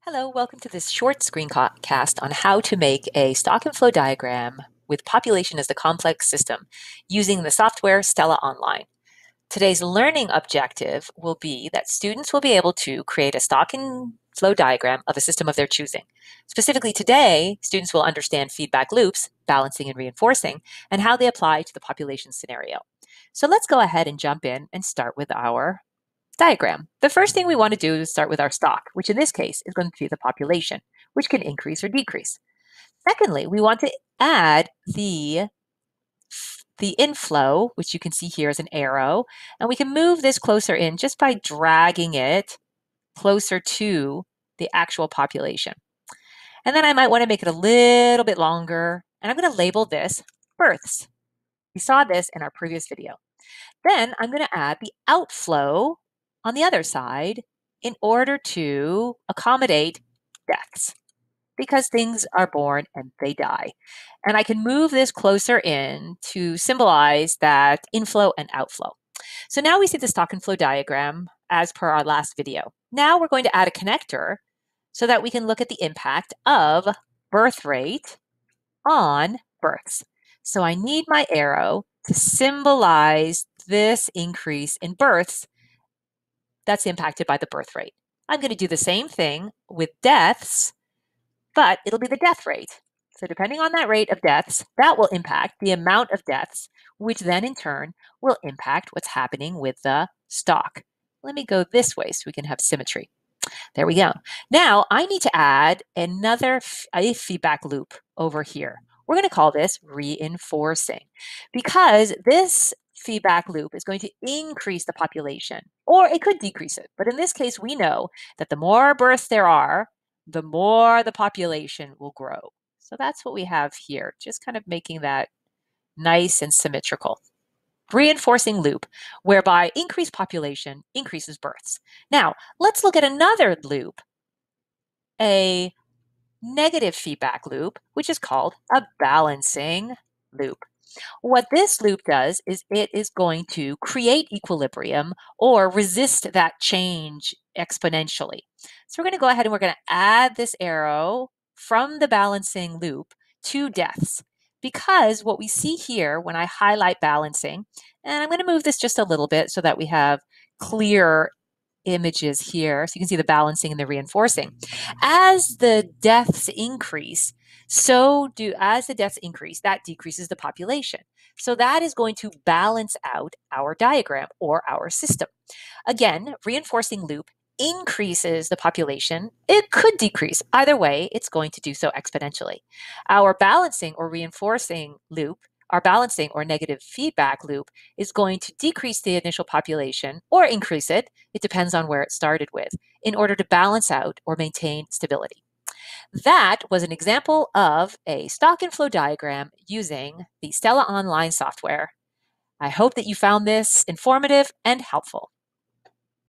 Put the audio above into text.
Hello, welcome to this short screencast on how to make a stock and flow diagram with population as the complex system using the software Stella Online. Today's learning objective will be that students will be able to create a stock and flow diagram of a system of their choosing. Specifically today, students will understand feedback loops, balancing and reinforcing, and how they apply to the population scenario. So let's go ahead and jump in and start with our diagram. The first thing we want to do is start with our stock, which in this case is going to be the population, which can increase or decrease. Secondly, we want to add the inflow, which you can see here as an arrow, and we can move this closer in just by dragging it closer to the actual population. And then I might want to make it a little bit longer, and I'm going to label this births. We saw this in our previous video. Then I'm going to add the outflow on the other side in order to accommodate deaths, because things are born and they die. And I can move this closer in to symbolize that inflow and outflow. So now we see the stock and flow diagram as per our last video. Now we're going to add a connector so that we can look at the impact of birth rate on births. So I need my arrow to symbolize this increase in births that's impacted by the birth rate. I'm going to do the same thing with deaths, but it'll be the death rate. So depending on that rate of deaths, that will impact the amount of deaths, which then in turn will impact what's happening with the stock. Let me go this way so we can have symmetry. There we go. Now I need to add another feedback loop over here. We're going to call this reinforcing, because this feedback loop is going to increase the population, or it could decrease it. But in this case, we know that the more births there are, the more the population will grow. So that's what we have here, just kind of making that nice and symmetrical. Reinforcing loop, whereby increased population increases births. Now, let's look at another loop, a negative feedback loop, which is called a balancing loop. What this loop does is it is going to create equilibrium or resist that change exponentially. So we're going to go ahead and we're going to add this arrow from the balancing loop to deaths, because what we see here when I highlight balancing, and I'm going to move this just a little bit so that we have clear images here, so you can see the balancing and the reinforcing. As the deaths increase, that decreases the population. So that is going to balance out our diagram or our system. Again, reinforcing loop increases the population. It could decrease. Either way, it's going to do so exponentially. Our balancing or reinforcing loop, our balancing or negative feedback loop, is going to decrease the initial population or increase it. It depends on where it started with, in order to balance out or maintain stability. That was an example of a stock and flow diagram using the Stella Online software. I hope that you found this informative and helpful.